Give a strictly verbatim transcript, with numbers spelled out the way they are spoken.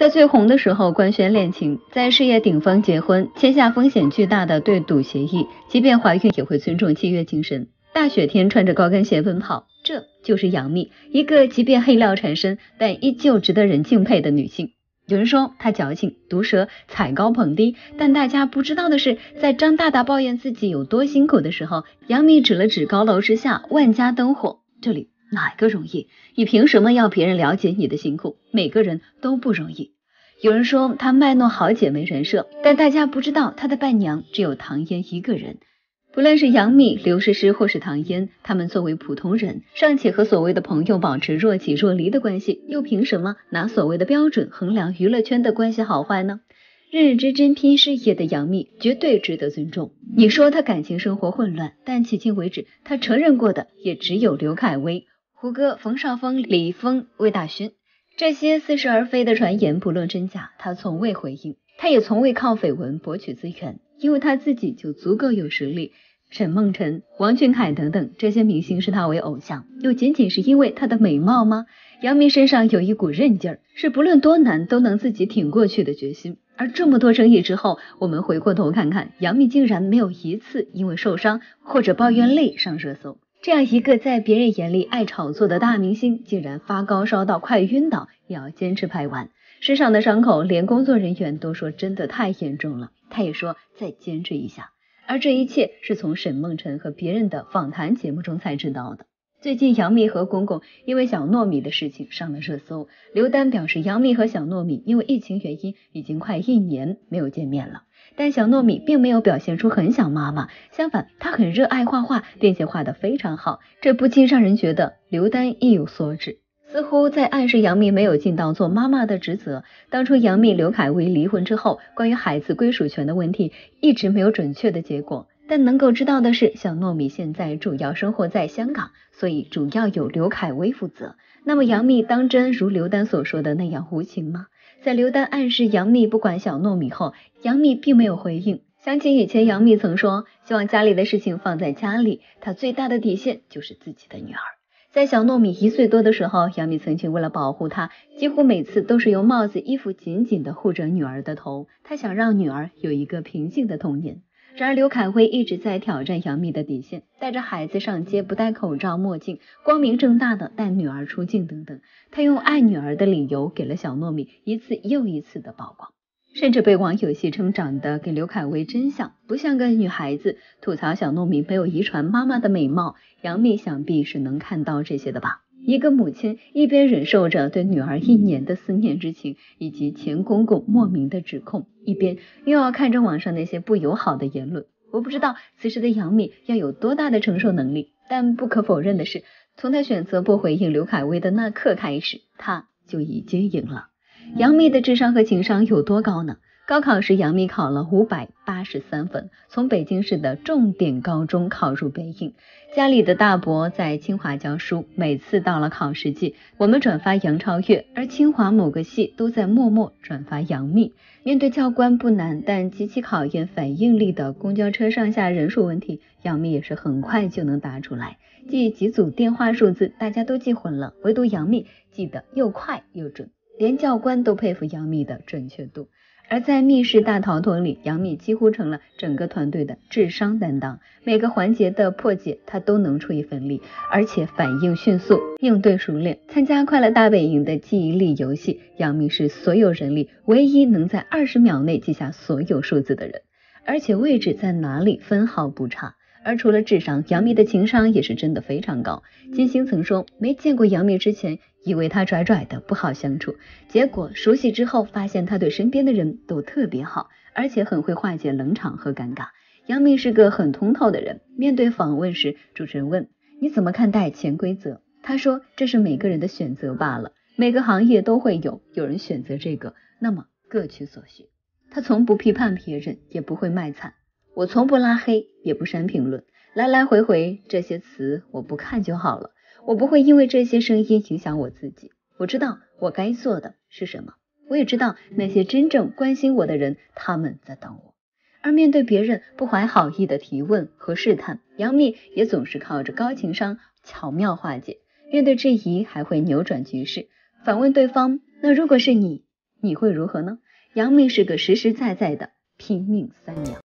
在最红的时候官宣恋情，在事业顶峰结婚，签下风险巨大的对赌协议，即便怀孕也会尊重契约精神。大雪天穿着高跟鞋奔跑，这就是杨幂，一个即便黑料缠身，但依旧值得人敬佩的女性。有人说她矫情、毒舌、踩高捧低，但大家不知道的是，在张大大抱怨自己有多辛苦的时候，杨幂指了指高楼之下万家灯火，这里哪个容易？你凭什么要别人了解你的辛苦？每个人都不容易。有人说她卖弄好姐妹人设，但大家不知道她的伴娘只有唐嫣一个人。不论是杨幂、刘诗诗或是唐嫣，他们作为普通人，尚且和所谓的朋友保持若即若离的关系，又凭什么拿所谓的标准衡量娱乐圈的关系好坏呢？认认真真拼事业的杨幂绝对值得尊重。你说她感情生活混乱，但迄今为止，她承认过的也只有刘恺威、胡歌、冯绍峰、李易峰、魏大勋。这些似是而非的传言，不论真假，她从未回应，她也从未靠绯闻博取资源，因为她自己就足够有实力。沈梦辰、王俊凯等等这些明星视她为偶像，又仅仅是因为她的美貌吗？杨幂身上有一股韧劲儿，是不论多难都能自己挺过去的决心。而这么多争议之后，我们回过头看看，杨幂竟然没有一次因为受伤或者抱怨累上热搜。这样一个在别人眼里爱炒作的大明星，竟然发高烧到快晕倒也要坚持拍完。身上的伤口连工作人员都说真的太严重了，他也说再坚持一下。而这一切是从沈梦辰和别人的访谈节目中才知道的。最近杨幂和公公因为小糯米的事情上了热搜，刘丹表示杨幂和小糯米因为疫情原因已经快一年没有见面了，但小糯米并没有表现出很想妈妈，相反她很热爱画画，并且画得非常好，这不禁让人觉得刘丹意有所指，似乎在暗示杨幂没有尽到做妈妈的职责。当初杨幂刘恺威离婚之后，关于孩子归属权的问题一直没有准确的结果，但能够知道的是，小糯米现在主要生活在香港，所以主要由刘恺威负责。那么杨幂当真如刘丹所说的那样无情吗？在刘丹暗示杨幂不管小糯米后，杨幂并没有回应。想起以前杨幂曾说，希望家里的事情放在家里，她最大的底线就是自己的女儿。在小糯米一岁多的时候，杨幂曾经为了保护她，几乎每次都是用帽子衣服紧紧地护着女儿的头，她想让女儿有一个平静的童年。然而刘恺威一直在挑战杨幂的底线，带着孩子上街不戴口罩墨镜，光明正大的带女儿出镜等等，他用爱女儿的理由给了小糯米一次又一次的曝光，甚至被网友戏称长得给刘恺威真像，不像个女孩子，吐槽小糯米没有遗传妈妈的美貌。杨幂想必是能看到这些的吧。一个母亲一边忍受着对女儿一年的思念之情，以及前公公莫名的指控，一边又要看着网上那些不友好的言论。我不知道此时的杨幂要有多大的承受能力，但不可否认的是，从她选择不回应刘恺威的那刻开始，她就已经赢了。杨幂的智商和情商有多高呢？高考时杨幂考了五百八十三分，从北京市的重点高中考入北影。家里的大伯在清华教书，每次到了考试季，我们转发杨超越，而清华某个系都在默默转发杨幂。面对教官不难但极其考验反应力的公交车上下人数问题，杨幂也是很快就能答出来，记几组电话数字大家都记混了，唯独杨幂记得又快又准，连教官都佩服杨幂的准确度。而在密室大逃脱里，杨幂几乎成了整个团队的智商担当，每个环节的破解她都能出一份力，而且反应迅速，应对熟练。参加快乐大本营的记忆力游戏，杨幂是所有人里唯一能在二十秒内记下所有数字的人，而且位置在哪里分毫不差。而除了智商，杨幂的情商也是真的非常高。金星曾说，没见过杨幂之前以为她拽拽的不好相处，结果熟悉之后发现她对身边的人都特别好，而且很会化解冷场和尴尬。杨幂是个很通透的人，面对访问时，主持人问你怎么看待潜规则，她说这是每个人的选择罢了，每个行业都会有有人选择这个，那么各取所需。她从不批判别人，也不会卖惨，我从不拉黑，也不删评论，来来回回这些词我不看就好了，我不会因为这些声音影响我自己，我知道我该做的是什么，我也知道那些真正关心我的人，他们在等我。而面对别人不怀好意的提问和试探，杨幂也总是靠着高情商巧妙化解，面对质疑还会扭转局势，反问对方，那如果是你， 你会如何呢？杨幂是个实实在在的拼命三娘。